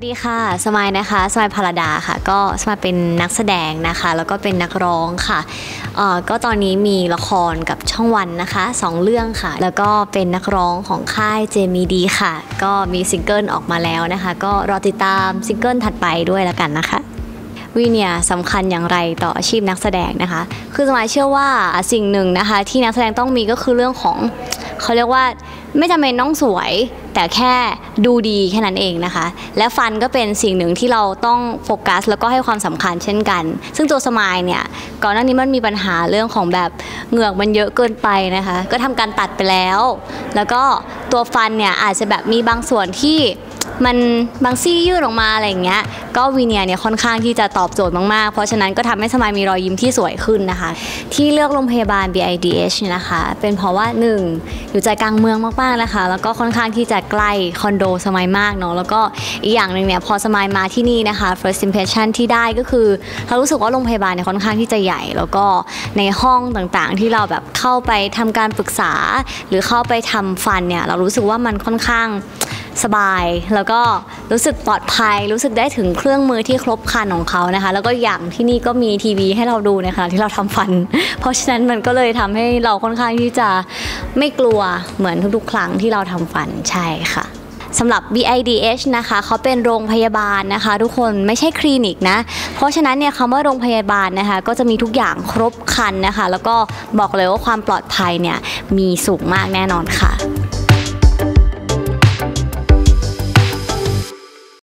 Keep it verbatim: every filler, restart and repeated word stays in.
สวัสดีค่ะสมัยนะคะสมัยพาราดาค่ะก็สมัยเป็นนักแสดงนะคะแล้วก็เป็นนักร้องค่ะเอ่อก็ตอนนี้มีละครกับช่องวันนะคะสองเรื่องค่ะแล้วก็เป็นนักร้องของค่ายเจมีดีค่ะก็มีซิงเกิลออกมาแล้วนะคะก็รอติดตามซิงเกิลถัดไปด้วยแล้วกันนะคะวีเนี่ยสำคัญอย่างไรต่ออาชีพนักแสดงนะคะคือสมัยเชื่อว่าสิ่งหนึ่งนะคะที่นักแสดงต้องมีก็คือเรื่องของเขาเรียกว่าไม่จำเป็นต้องสวยแต่แค่ดูดีแค่นั้นเองนะคะและฟันก็เป็นสิ่งหนึ่งที่เราต้องโฟกัสแล้วก็ให้ความสำคัญเช่นกันซึ่งตัวสมายเนี่ยก่อนหน้านี้มันมีปัญหาเรื่องของแบบเหงือกมันเยอะเกินไปนะคะก็ทำการตัดไปแล้วแล้วก็ตัวฟันเนี่ยอาจจะแบบมีบางส่วนที่มันบางซี่ยืดออกมาอะไรอย่างเงี้ยก็วีเนียเนี่ยค่อนข้างที่จะตอบโจทย์มากๆเพราะฉะนั้นก็ทำให้สมายมีรอยยิ้มที่สวยขึ้นนะคะที่เลือกโรงพยาบาล บี ไอ ดี เอช นะคะเป็นเพราะว่าหนึ่งอยู่ใจกลางเมืองมากๆนะคะแล้วก็ค่อนข้างที่จะใกล้คอนโดสมายมากเนาะแล้วก็อีกอย่างหนึ่งเนี่ยพอสมายมาที่นี่นะคะ first impression ที่ได้ก็คือเรารู้สึกว่าโรงพยาบาลเนี่ยค่อนข้างที่จะใหญ่แล้วก็ในห้องต่างๆที่เราแบบเข้าไปทำการปรึกษาหรือเข้าไปทำฟันเนี่ยเรารู้สึกว่ามันค่อนข้างสบายแล้วก็รู้สึกปลอดภัยรู้สึกได้ถึงเครื่องมือที่ครบครันของเขานะคะแล้วก็อย่างที่นี่ก็มีทีวีให้เราดูนะคะที่เราทำฟันเพราะฉะนั้นมันก็เลยทำให้เราค่อนข้างที่จะไม่กลัวเหมือนทุกๆครั้งที่เราทำฟันใช่ค่ะสำหรับ บี ไอ ดี เอช นะคะเขาเป็นโรงพยาบาลนะคะทุกคนไม่ใช่คลินิกนะเพราะฉะนั้นเนี่ยคำว่าโรงพยาบาลนะคะก็จะมีทุกอย่างครบครันนะคะแล้วก็บอกเลยว่าความปลอดภัยเนี่ยมีสูงมากแน่นอนค่ะ